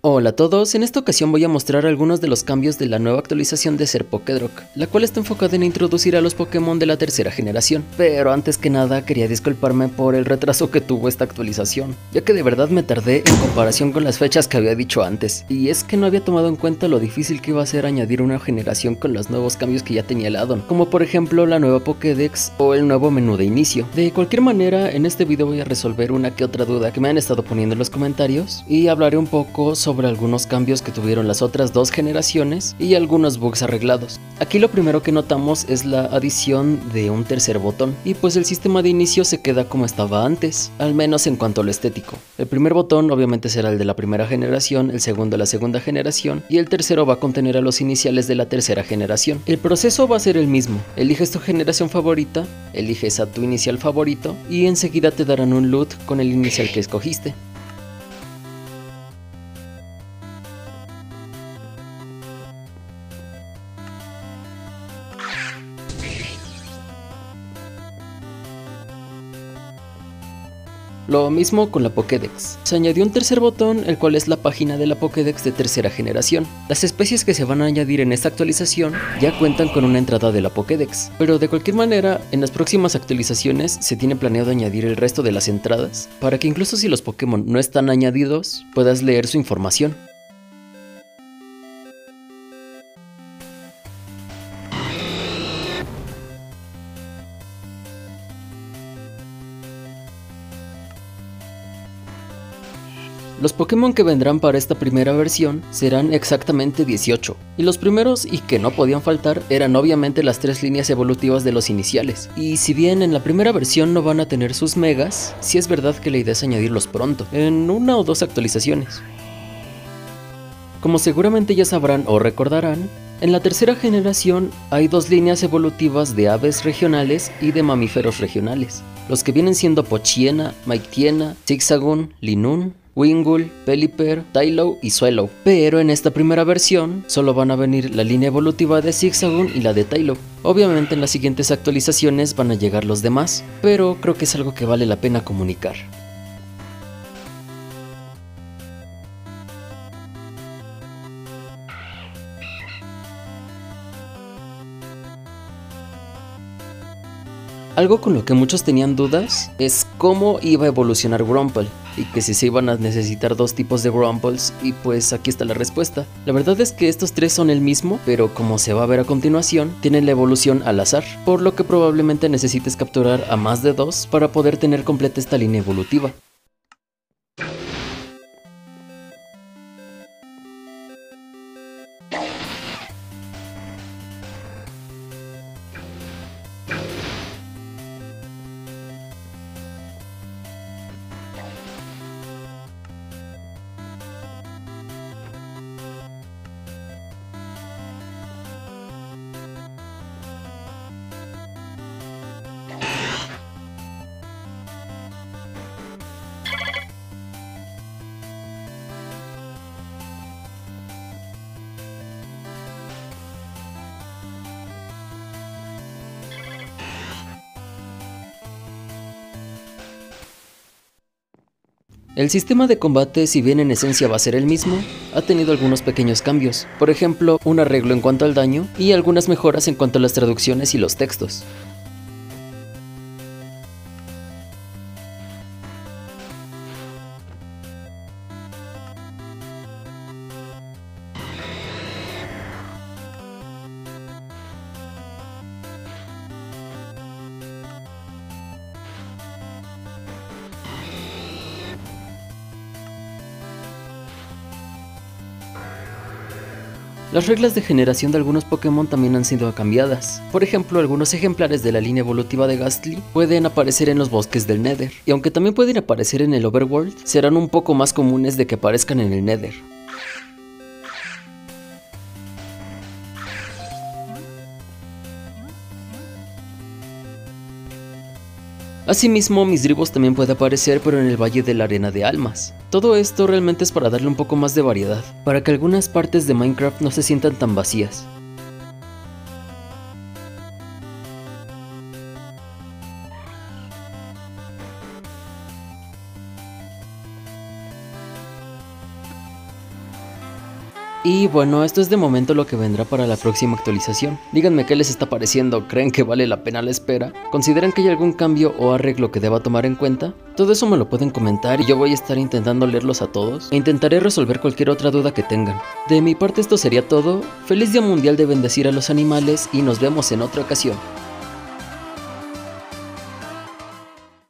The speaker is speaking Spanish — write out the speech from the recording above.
Hola a todos, en esta ocasión voy a mostrar algunos de los cambios de la nueva actualización de Serpokedrok, la cual está enfocada en introducir a los Pokémon de la tercera generación. Pero antes que nada quería disculparme por el retraso que tuvo esta actualización, ya que de verdad me tardé en comparación con las fechas que había dicho antes, y es que no había tomado en cuenta lo difícil que iba a ser añadir una generación con los nuevos cambios que ya tenía el addon, como por ejemplo la nueva Pokédex o el nuevo menú de inicio. De cualquier manera, en este video voy a resolver una que otra duda que me han estado poniendo en los comentarios, y hablaré un poco sobre algunos cambios que tuvieron las otras dos generaciones y algunos bugs arreglados. Aquí lo primero que notamos es la adición de un tercer botón, y pues el sistema de inicio se queda como estaba antes, al menos en cuanto a lo estético. El primer botón obviamente será el de la primera generación, el segundo la segunda generación, y el tercero va a contener a los iniciales de la tercera generación. El proceso va a ser el mismo: eliges tu generación favorita, eliges a tu inicial favorito, y enseguida te darán un loot con el inicial que escogiste. Lo mismo con la Pokédex. Se añadió un tercer botón, el cual es la página de la Pokédex de tercera generación. Las especies que se van a añadir en esta actualización ya cuentan con una entrada de la Pokédex, pero de cualquier manera, en las próximas actualizaciones se tiene planeado añadir el resto de las entradas, para que incluso si los Pokémon no están añadidos, puedas leer su información. Los Pokémon que vendrán para esta primera versión serán exactamente 18, y los primeros y que no podían faltar eran obviamente las 3 líneas evolutivas de los iniciales. Y si bien en la primera versión no van a tener sus megas, sí es verdad que la idea es añadirlos pronto, en una o dos actualizaciones. Como seguramente ya sabrán o recordarán, en la tercera generación hay 2 líneas evolutivas de aves regionales y de mamíferos regionales, los que vienen siendo Pochiena, Maitiena, Zigzagoon, Linoone, Wingull, Pelipper, Tylow y Swellow. Pero en esta primera versión solo van a venir la línea evolutiva de Zigzagoon y la de Tylow. Obviamente en las siguientes actualizaciones van a llegar los demás, pero creo que es algo que vale la pena comunicar. Algo con lo que muchos tenían dudas es cómo iba a evolucionar Grumple, y que si se iban a necesitar 2 tipos de Grumples, y pues aquí está la respuesta. La verdad es que estos 3 son el mismo, pero como se va a ver a continuación, tienen la evolución al azar, por lo que probablemente necesites capturar a más de 2 para poder tener completa esta línea evolutiva. El sistema de combate, si bien en esencia va a ser el mismo, ha tenido algunos pequeños cambios, por ejemplo, un arreglo en cuanto al daño y algunas mejoras en cuanto a las traducciones y los textos. Las reglas de generación de algunos Pokémon también han sido cambiadas. Por ejemplo, algunos ejemplares de la línea evolutiva de Gastly pueden aparecer en los bosques del Nether, y aunque también pueden aparecer en el Overworld, serán un poco más comunes de que aparezcan en el Nether. Asimismo, Misdreavus también puede aparecer, pero en el Valle de la Arena de Almas. Todo esto realmente es para darle un poco más de variedad, para que algunas partes de Minecraft no se sientan tan vacías. Y bueno, esto es de momento lo que vendrá para la próxima actualización. Díganme qué les está pareciendo, ¿creen que vale la pena la espera? ¿Consideran que hay algún cambio o arreglo que deba tomar en cuenta? Todo eso me lo pueden comentar y yo voy a estar intentando leerlos a todos e intentaré resolver cualquier otra duda que tengan. De mi parte esto sería todo, feliz Día Mundial de Bendecir a los Animales y nos vemos en otra ocasión.